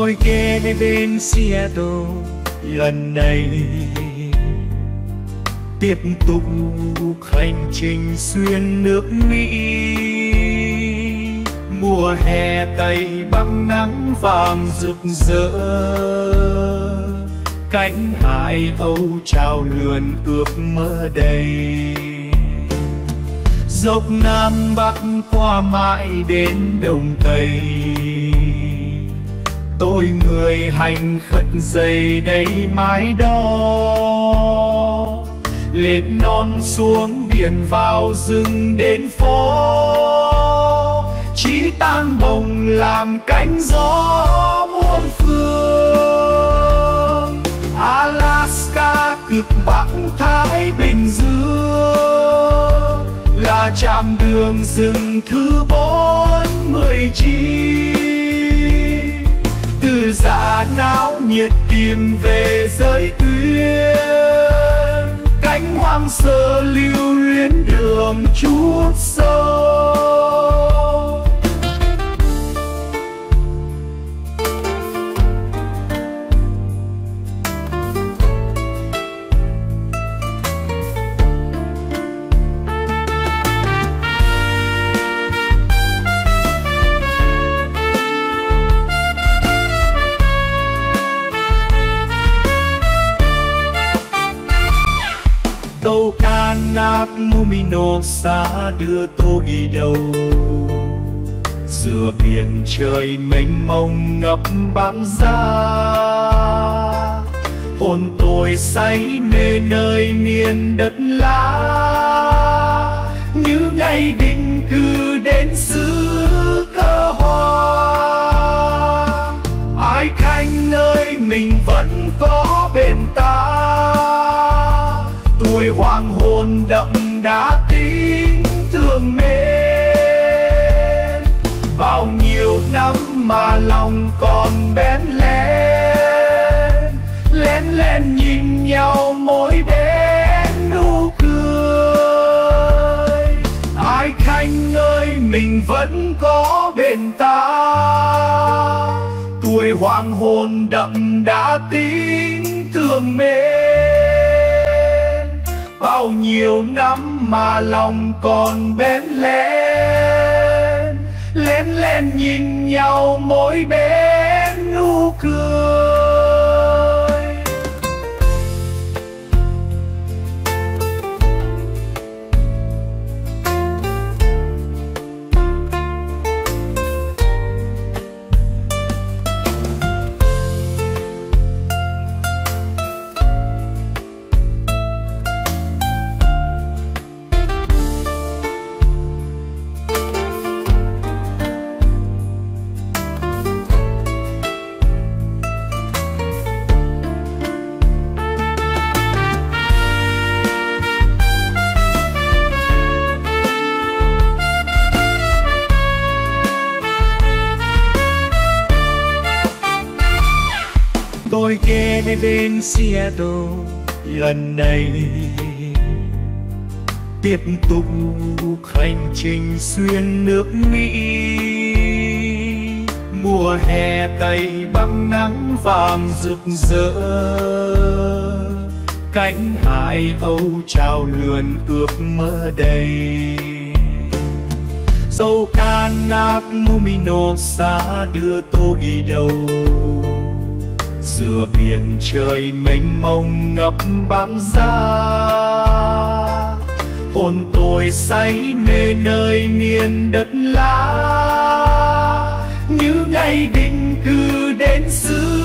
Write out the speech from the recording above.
tôi ghé bên Seattle lần này, tiếp tục hành trình xuyên nước Mỹ. Mùa hè Tây Bắc nắng vàng rực rỡ, cánh hải âu trao lượn ước mơ đầy. Dốc Nam Bắc qua mãi đến Đông Tây, tôi người hành khất dày đầy mái đó. Lên non xuống biển vào rừng đến phố, chỉ tan bồng làm cánh gió muôn phương. Alaska cực Bắc Thái Bình Dương là trạm đường rừng thứ 49. Từ giã náo nhiệt tìm về giới tuyến, cánh hoang sơ lưu luyến đường chút sâu. Tàu Kanak Luminosa đưa tôi đâu, giữa biển trời mênh mông ngập băng giá. Hồn tôi say mê nơi miền đất lá, như ngày định cư đến xứ cờ hoa. Ai Khanh ơi, mình vẫn có bên ta, tuổi hoàng hôn đậm đá tình thương mến. Bao nhiêu năm mà lòng còn bén lén, lén lén nhìn nhau mỗi đến nụ cười. Ai Khanh ơi, mình vẫn có bên ta, tuổi hoàng hôn đậm đá tình thương mến. Bao nhiêu năm mà lòng còn bén lén, lén lén nhìn nhau mỗi bên nụ cười. Tôi ghé bên Seattle lần này, tiếp tục hành trình xuyên nước Mỹ. Mùa hè Tây Bắc nắng vàng rực rỡ, cánh hải âu trao lượn ước mơ đầy. Dâu Kanak Luminosa đưa tôi đâu, giữa biển trời mênh mông ngập băng giá. Hồn tôi say mê nơi miền đất lá, như ngày định cư đến xứ